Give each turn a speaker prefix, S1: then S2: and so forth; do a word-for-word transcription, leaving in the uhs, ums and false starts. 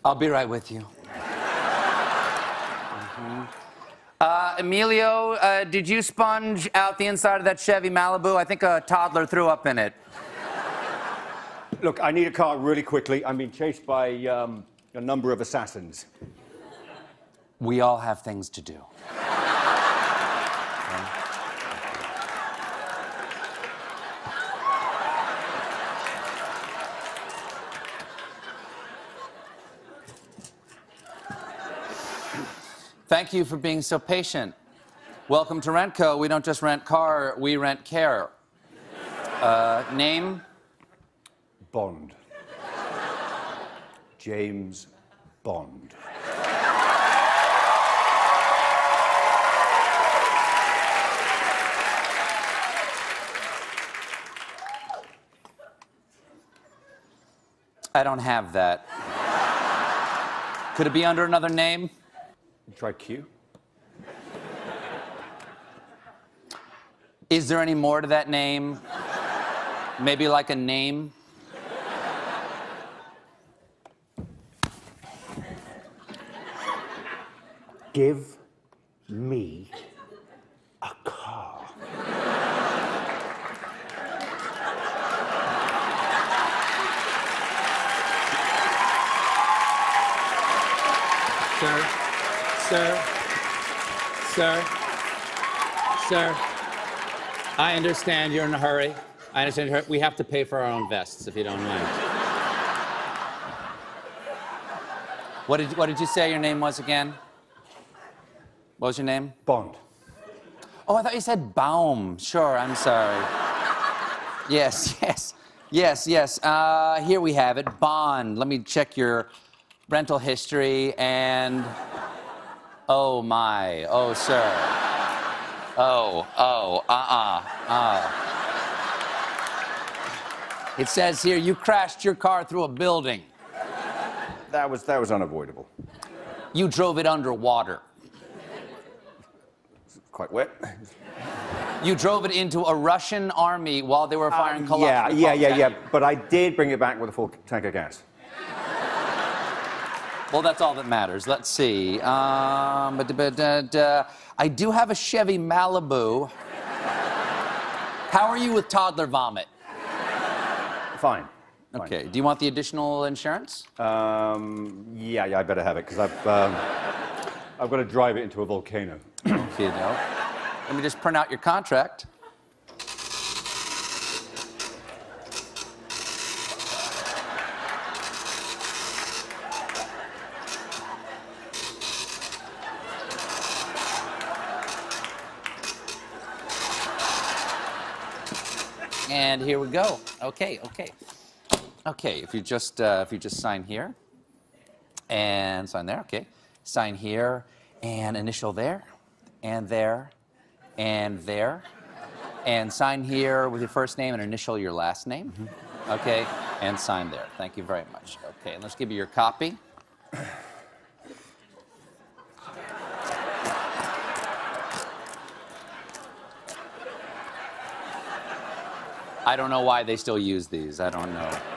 S1: I'll be right with you. mm-hmm. uh, Emilio, uh, did you sponge out the inside of that Chevy Malibu? I think a toddler threw up in it.
S2: Look, I need a car really quickly. I'm being chased by um, a number of assassins.
S1: We all have things to do. Thank you for being so patient. Welcome to Rentco. We don't just rent car, we rent care. Uh, name?
S2: Bond. James Bond.
S1: I don't have that. Could it be under another name?
S2: Try Q.
S1: Is there any more to that name? Maybe like a name?
S2: Give me a car.
S3: Sir, sir, sir, sir, I understand you're in a hurry. I understand you're, we have to pay for our own vests, if you don't mind.
S1: What did, what did you say your name was again? What was your name?
S2: Bond.
S1: Oh, I thought you said Baum. Sure, I'm sorry. Yes, yes, yes, yes. Uh, here we have it, Bond. Let me check your rental history and... Oh, my. Oh, sir. Oh, oh, uh-uh, uh. It says here you crashed your car through a building.
S2: That was, that was unavoidable.
S1: You drove it underwater.
S2: Quite wet.
S1: You drove it into a Russian army while they were firing
S2: um, Yeah,
S1: Kalashnikov
S2: yeah, yeah,
S1: at
S2: yeah.
S1: you.
S2: But I did bring it back with a full tank of gas.
S1: Well, that's all that matters. Let's see. Um, but, but, uh, uh, I do have a Chevy Malibu. How are you with toddler vomit?
S2: Fine.
S1: Okay. Do you want the additional insurance?
S2: Um, yeah, yeah, I better have it, because I've, um, I've got to drive it into a volcano.
S1: Okay, no. Let me just print out your contract. And here we go. Okay, okay. Okay, if you just uh, if you just sign here and sign there, okay. Sign here and initial there and there and there and sign here with your first name and initial your last name. Mm-hmm. Okay, and sign there. Thank you very much. Okay, and let's give you your copy. I don't know why they still use these. I don't know.